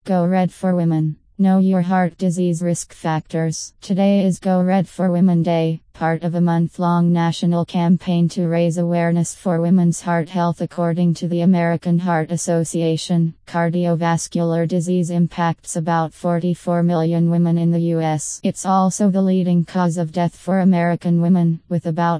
Go Red for Women. Know your heart disease risk factors. Today is Go Red for Women Day, part of a month-long national campaign to raise awareness for women's heart health. According to the American Heart Association, cardiovascular disease impacts about 44 million women in the U.S. It's also the leading cause of death for American women, with about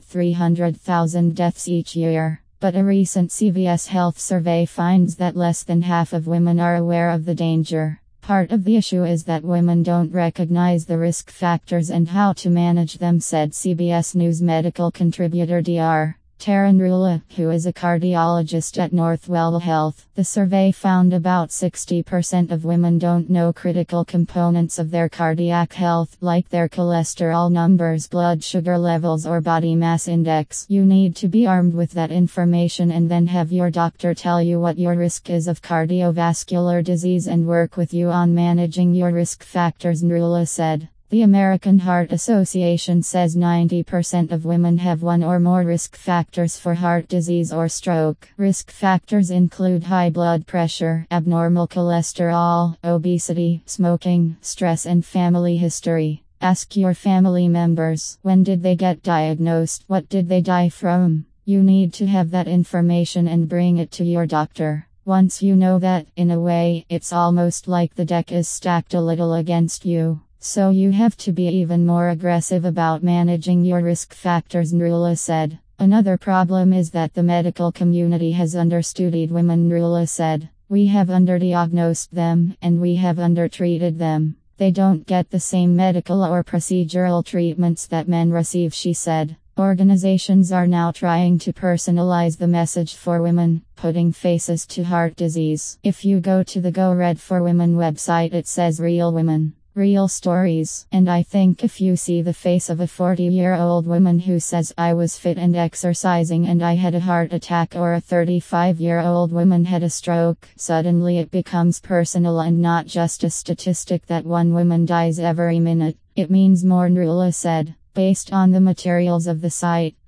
300,000 deaths each year. But a recent CVS Health survey finds that less than half of women are aware of the danger. Part of the issue is that women don't recognize the risk factors and how to manage them, said CBS News medical contributor Dr. Taryn Rula, who is a cardiologist at Northwell Health. The survey found about 60% of women don't know critical components of their cardiac health, like their cholesterol numbers, blood sugar levels, or body mass index. You need to be armed with that information and then have your doctor tell you what your risk is of cardiovascular disease and work with you on managing your risk factors, Rula said. The American Heart Association says 90% of women have one or more risk factors for heart disease or stroke. Risk factors include high blood pressure, abnormal cholesterol, obesity, smoking, stress, and family history. Ask your family members, when did they get diagnosed? What did they die from? You need to have that information and bring it to your doctor. Once you know that, in a way, it's almost like the deck is stacked a little against you. So you have to be even more aggressive about managing your risk factors, Nrula said. Another problem is that the medical community has understudied women, Nrula said. We have underdiagnosed them, and we have undertreated them. They don't get the same medical or procedural treatments that men receive, she said. Organizations are now trying to personalize the message for women, putting faces to heart disease. If you go to the Go Red for Women website, it says Real Women. Real stories. And I think if you see the face of a 40-year-old woman who says, I was fit and exercising and I had a heart attack, or a 35-year-old woman had a stroke, suddenly it becomes personal and not just a statistic that one woman dies every minute. It means more, Nrula said. Based on the materials of the site,